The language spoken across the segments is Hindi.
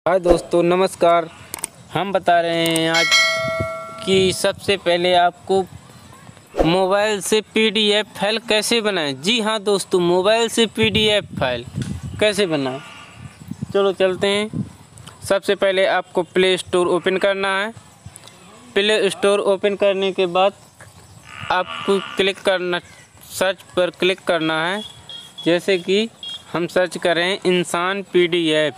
हाय दोस्तों, नमस्कार। हम बता रहे हैं आज कि सबसे पहले आपको मोबाइल से पीडीएफ फाइल कैसे बनाएं। जी हाँ दोस्तों, मोबाइल से पीडीएफ फाइल कैसे बनाएं, चलो चलते हैं। सबसे पहले आपको प्ले स्टोर ओपन करना है। प्ले स्टोर ओपन करने के बाद आपको सर्च पर क्लिक करना है। जैसे कि हम सर्च करें इंसान पीडीएफ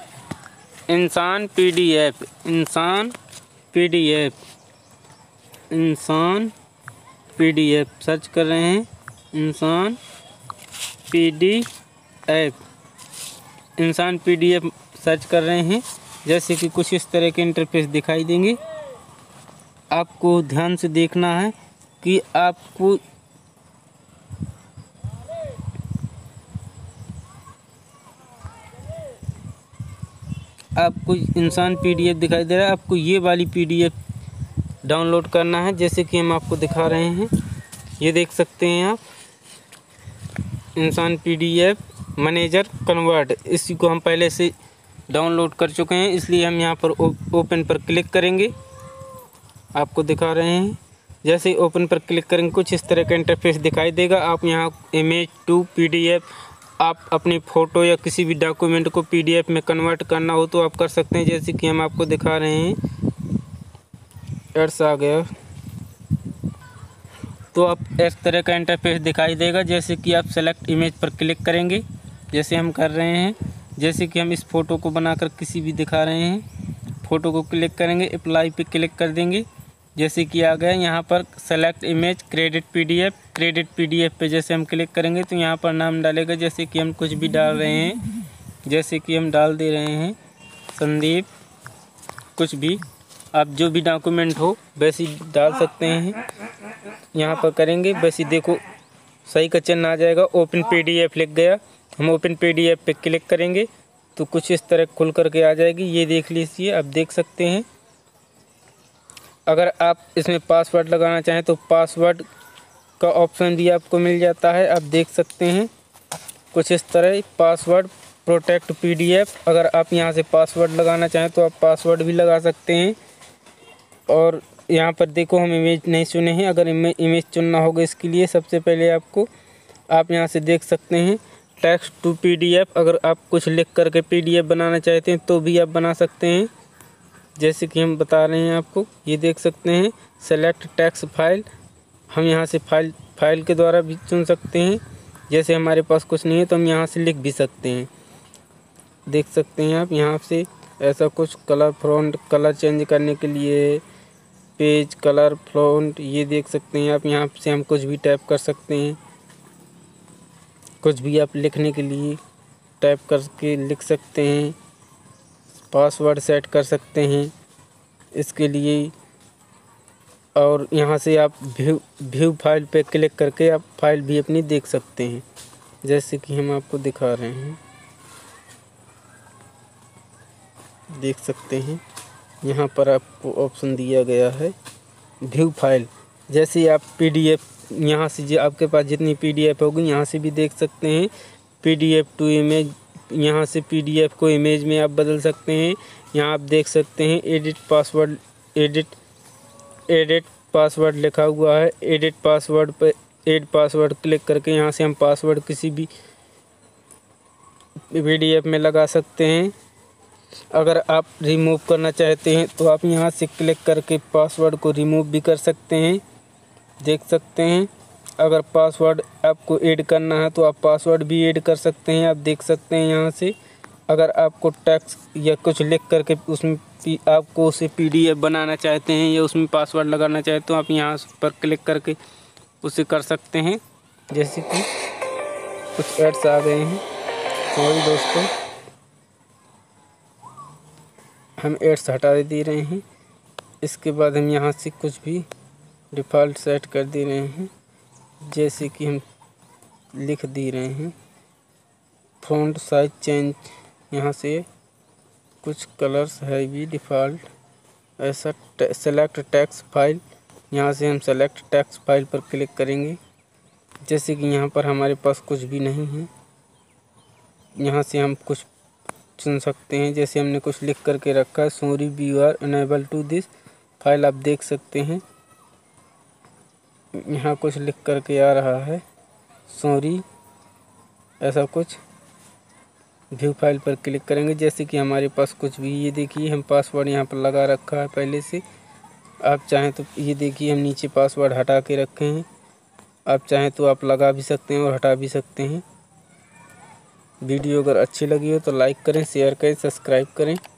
सर्च कर रहे हैं। इंसान पीडीएफ सर्च कर रहे हैं। जैसे कि कुछ इस तरह के इंटरफेस दिखाई देंगे। आपको ध्यान से देखना है कि आपको इंसान पीडीएफ दिखाई दे रहा है। आपको ये वाली पीडीएफ डाउनलोड करना है। जैसे कि हम आपको दिखा रहे हैं, ये देख सकते हैं आप, इंसान पीडीएफ मैनेजर कन्वर्ट। इसी को हम पहले से डाउनलोड कर चुके हैं, इसलिए हम यहाँ पर ओपन पर क्लिक करेंगे। आपको दिखा रहे हैं, जैसे ही ओपन पर क्लिक करेंगे कुछ इस तरह का इंटरफेस दिखाई देगा। आप यहाँ इमेज टू पीडीएफ, आप अपनी फ़ोटो या किसी भी डॉक्यूमेंट को पीडीएफ में कन्वर्ट करना हो तो आप कर सकते हैं। जैसे कि हम आपको दिखा रहे हैं, एड्स आ गया तो आप इस तरह का इंटरफेस दिखाई देगा। जैसे कि आप सेलेक्ट इमेज पर क्लिक करेंगे, जैसे हम कर रहे हैं। जैसे कि हम इस फ़ोटो को बनाकर किसी भी दिखा रहे हैं, फ़ोटो को क्लिक करेंगे, अप्लाई पे क्लिक कर देंगे। जैसे कि आ गया यहाँ पर सेलेक्ट इमेज क्रेडिट पीडीएफ पे जैसे हम क्लिक करेंगे तो यहाँ पर नाम डालेगा। जैसे कि हम कुछ भी डाल रहे हैं, जैसे कि हम डाल दे रहे हैं संदीप, कुछ भी आप जो भी डॉक्यूमेंट हो वैसे ही डाल सकते हैं। यहाँ पर करेंगे, वैसे देखो सही का चिन्ह आ जाएगा। ओपन पीडीएफ लिख गया। हम ओपन पीडीएफ पे क्लिक करेंगे तो कुछ इस तरह खुल करके आ जाएगी। ये देख लीजिए, आप देख सकते हैं। अगर आप इसमें पासवर्ड लगाना चाहें तो पासवर्ड का ऑप्शन भी आपको मिल जाता है। आप देख सकते हैं कुछ इस तरह, पासवर्ड प्रोटेक्ट पीडीएफ। अगर आप यहाँ से पासवर्ड लगाना चाहें तो आप पासवर्ड भी लगा सकते हैं। और यहाँ पर देखो, हम इमेज नहीं चुने हैं। अगर इमेज चुनना होगा, इसके लिए सबसे पहले आप यहाँ से देख सकते हैं टेक्स्ट टू पीडीएफ। अगर आप कुछ लिख करके पीडीएफ बनाना चाहते हैं तो भी आप बना सकते हैं। जैसे कि हम बता रहे हैं आपको, ये देख सकते हैं सेलेक्ट टेक्स्ट फाइल। हम यहाँ से फाइल के द्वारा भी चुन सकते हैं। जैसे हमारे पास कुछ नहीं है तो हम यहाँ से लिख भी सकते हैं। देख सकते हैं आप यहाँ से ऐसा कुछ कलर फ़ॉन्ट, कलर चेंज करने के लिए पेज कलर फ़ॉन्ट, ये देख सकते हैं आप। यहाँ से हम कुछ भी टाइप कर सकते हैं। कुछ भी आप लिखने के लिए टाइप करके लिख सकते हैं। पासवर्ड सेट कर सकते हैं इसके लिए। और यहाँ से आप व्यू फाइल पे क्लिक करके आप फाइल भी अपनी देख सकते हैं। जैसे कि हम आपको दिखा रहे हैं, देख सकते हैं यहाँ पर आपको ऑप्शन दिया गया है व्यू फाइल। जैसे आप पीडीएफ यहाँ से जो आपके पास जितनी पीडीएफ होगी यहाँ से भी देख सकते हैं। पीडीएफ टू इमेज, यहाँ से पीडीएफ को इमेज में आप बदल सकते हैं। यहाँ आप देख सकते हैं एडिट पासवर्ड लिखा हुआ है। एडिट पासवर्ड पर एड पासवर्ड क्लिक करके यहाँ से हम पासवर्ड किसी भी पीडीएफ में लगा सकते हैं। अगर आप रिमूव करना चाहते हैं तो आप यहाँ से क्लिक करके पासवर्ड को रिमूव भी कर सकते हैं। देख सकते हैं, अगर पासवर्ड आपको ऐड करना है तो आप पासवर्ड भी ऐड कर सकते हैं। आप देख सकते हैं यहाँ से, अगर आपको टेक्स्ट या कुछ लिख करके उसमें आपको उसे पीडीएफ बनाना चाहते हैं या उसमें पासवर्ड लगाना चाहते हैं तो आप यहाँ पर क्लिक करके उसे कर सकते हैं। जैसे कि कुछ एड्स आ गए हैं, सॉरी दोस्तों, हम एड्स हटा दे रहे हैं। इसके बाद हम यहाँ से कुछ भी डिफ़ॉल्ट सेट कर दे रहे हैं। जैसे कि हम लिख दे रहे हैं फ़ॉन्ट साइज चेंज, यहाँ से कुछ कलर्स है भी डिफ़ॉल्ट ऐसा। सेलेक्ट टेक्स्ट फाइल, यहाँ से हम सेलेक्ट टेक्स्ट फाइल पर क्लिक करेंगे। जैसे कि यहाँ पर हमारे पास कुछ भी नहीं है, यहाँ से हम कुछ चुन सकते हैं। जैसे हमने कुछ लिख करके रखा है, sorry we are unable to this file, आप देख सकते हैं यहाँ कुछ लिख करके आ रहा है सॉरी, ऐसा कुछ। व्यू फाइल पर क्लिक करेंगे, जैसे कि हमारे पास कुछ भी, ये देखिए हम पासवर्ड यहाँ पर लगा रखा है पहले से। आप चाहें तो ये देखिए हम नीचे पासवर्ड हटा के रखे हैं, आप चाहें तो आप लगा भी सकते हैं और हटा भी सकते हैं। वीडियो अगर अच्छी लगी हो तो लाइक करें, शेयर करें, सब्सक्राइब करें।